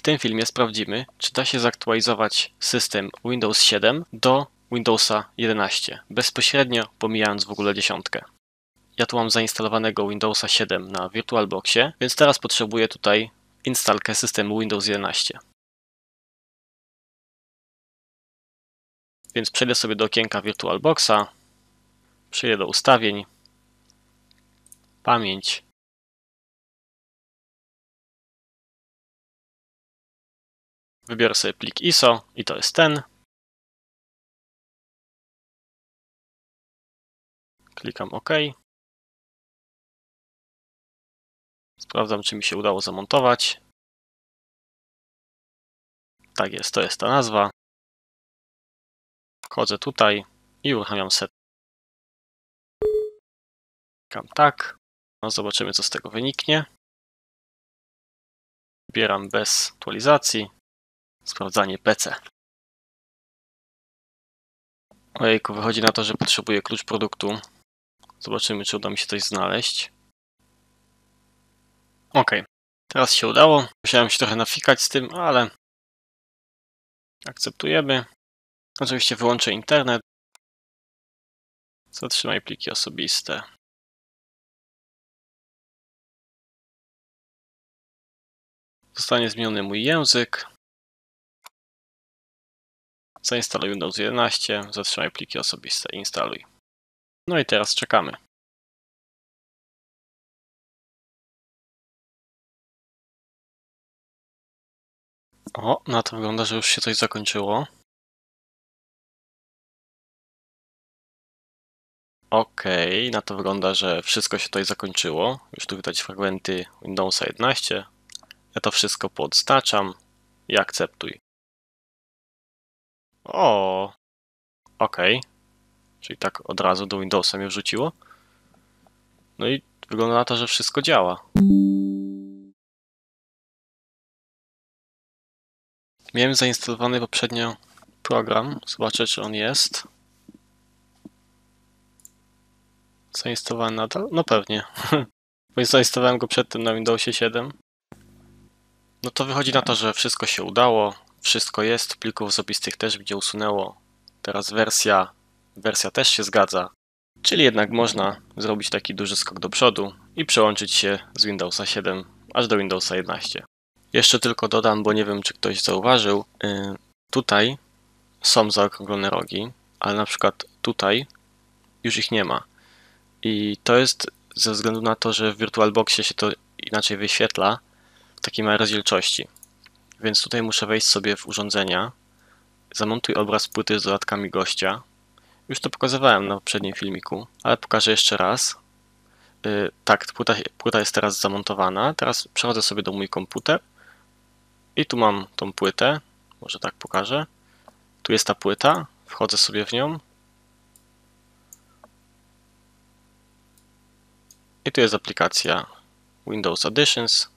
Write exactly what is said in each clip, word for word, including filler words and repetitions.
tym filmie sprawdzimy, czy da się zaktualizować system Windows siedem do Windowsa jedenaście, bezpośrednio pomijając w ogóle dziesiątkę. Ja tu mam zainstalowanego Windowsa siedem na VirtualBoxie, więc teraz potrzebuję tutaj instalkę systemu Windows jedenaście. Więc przejdę sobie do okienka VirtualBoxa, przejdę do ustawień, pamięć, wybiorę sobie plik I S O i to jest ten. Klikam OK. Sprawdzam, czy mi się udało zamontować. Tak jest, to jest ta nazwa. Wchodzę tutaj i uruchamiam set. Klikam tak. No, zobaczymy, co z tego wyniknie. Wybieram bez aktualizacji. Sprawdzanie P C. Ojejku, wychodzi na to, że potrzebuję klucz produktu. Zobaczymy, czy uda mi się coś znaleźć. Ok, teraz się udało. Musiałem się trochę nafikać z tym, ale akceptujemy. Oczywiście wyłączę internet. Zatrzymaj pliki osobiste. Zostanie zmieniony mój język. Zainstaluj Windows jedenaście. Zatrzymaj pliki osobiste. Instaluj. No i teraz czekamy. O, na to wygląda, że już się coś zakończyło. Ok, na to wygląda, że wszystko się tutaj zakończyło. Już tu widać fragmenty Windowsa jedenaście. Ja to wszystko podznaczam i akceptuj. O, ok. Czyli tak od razu do Windowsa mnie wrzuciło. No i wygląda na to, że wszystko działa. Miałem zainstalowany poprzednio program. Zobaczę, czy on jest. Zainstalowany nadal? No pewnie. Bo zainstalowałem go przedtem na Windowsie siedem. No to wychodzi na to, że wszystko się udało. Wszystko jest. Plików osobistych też mi nie usunęło. Teraz wersja, wersja też się zgadza. Czyli jednak można zrobić taki duży skok do przodu i przełączyć się z Windowsa siedem aż do Windowsa jedenaście. Jeszcze tylko dodam, bo nie wiem, czy ktoś zauważył, yy, tutaj są zaokrąglone rogi, ale na przykład tutaj już ich nie ma. I to jest ze względu na to, że w VirtualBoxie się to inaczej wyświetla w takiej małej rozdzielczości. Więc tutaj muszę wejść sobie w urządzenia, zamontuj obraz płyty z dodatkami gościa. Już to pokazywałem na poprzednim filmiku, ale pokażę jeszcze raz. Yy, tak, płyta, płyta jest teraz zamontowana. Teraz przechodzę sobie do mój komputer i tu mam tą płytę. Może tak pokażę. Tu jest ta płyta, wchodzę sobie w nią. I tu jest aplikacja Windows Additions.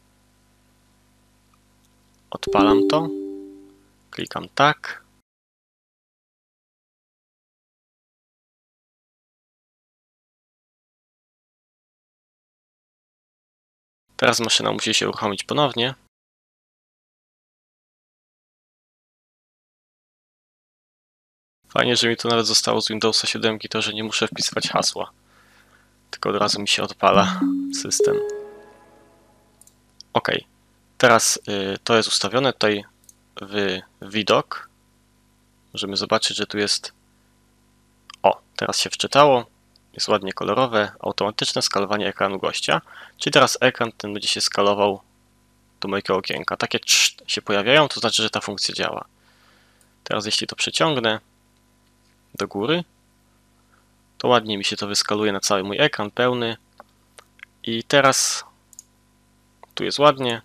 Odpalam to. Klikam tak. Teraz maszyna musi się uruchomić ponownie. Fajnie, że mi to nawet zostało z Windowsa siedem, to że nie muszę wpisywać hasła. Tylko od razu mi się odpala system. Ok. Teraz y, to jest ustawione tutaj w widok. Możemy zobaczyć, że tu jest... O, teraz się wczytało. Jest ładnie kolorowe. Automatyczne skalowanie ekranu gościa. Czyli teraz ekran ten będzie się skalował do mojego okienka. Takie trz się pojawiają, to znaczy, że ta funkcja działa. Teraz jeśli to przeciągnę do góry, to ładnie mi się to wyskaluje na cały mój ekran pełny. I teraz tu jest ładnie.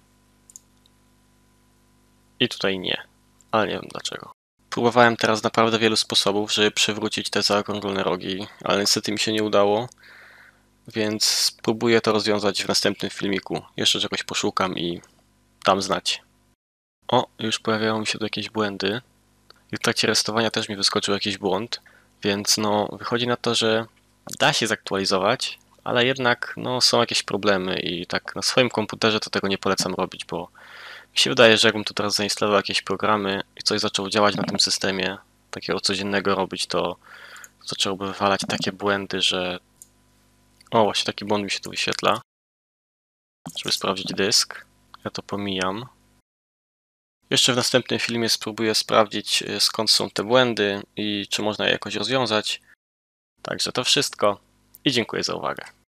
I tutaj nie. Ale nie wiem dlaczego. Próbowałem teraz naprawdę wielu sposobów, żeby przywrócić te zaokrąglone rogi, ale niestety mi się nie udało. Więc spróbuję to rozwiązać w następnym filmiku. Jeszcze czegoś poszukam i dam znać. O, już pojawiają mi się tu jakieś błędy. I w trakcie rejestrowania też mi wyskoczył jakiś błąd. Więc no, wychodzi na to, że da się zaktualizować, ale jednak no, są jakieś problemy i tak na swoim komputerze to tego nie polecam robić, bo Mi się wydaje, że jakbym tu teraz zainstalował jakieś programy i coś zaczął działać na tym systemie, takiego codziennego robić, to zaczęłoby wywalać takie błędy, że... O, właśnie taki błąd mi się tu wyświetla. Żeby sprawdzić dysk. Ja to pomijam. Jeszcze w następnym filmie spróbuję sprawdzić, skąd są te błędy i czy można je jakoś rozwiązać. Także to wszystko i dziękuję za uwagę.